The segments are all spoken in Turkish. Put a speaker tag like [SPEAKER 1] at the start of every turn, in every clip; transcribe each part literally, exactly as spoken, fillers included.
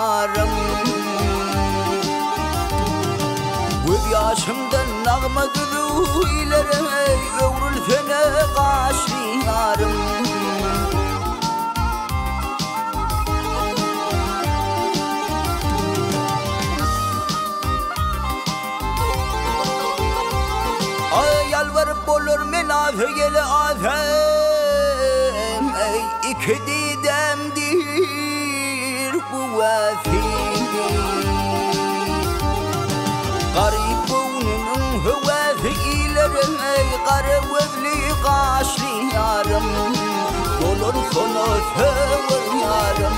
[SPEAKER 1] yarım Göz yaşımdan nağma gülü ilere Övrül fene kaşlı yarım Ay yalvarıp olur menafe gele azem Ey iki didemdir bu vafi Garip boynunun hüvefi ilerim Ey karı vevli kaşlı yarım Dolur sonu tövür yarım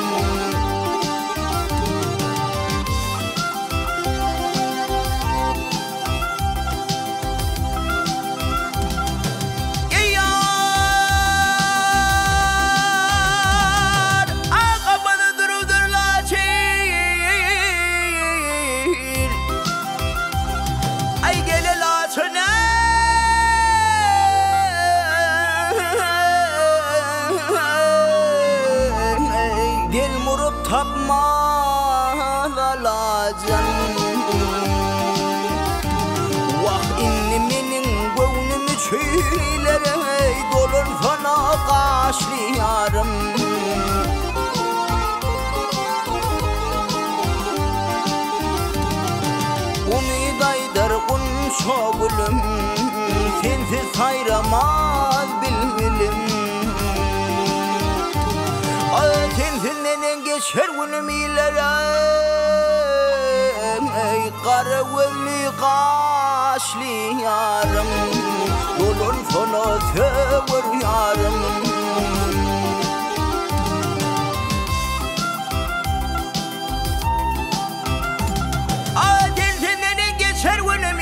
[SPEAKER 1] Tapma lalacan Vah inni menin gönlümü çiğlere Dolur fana kaşlı yarım Umid aydar kunşo gülüm Sensiz hayramaz bilbilim Tensinden geçer günüm ilere Ey karı vevli kaşlı yarım Dolun sonu tövür yarım Tensinden geçer günüm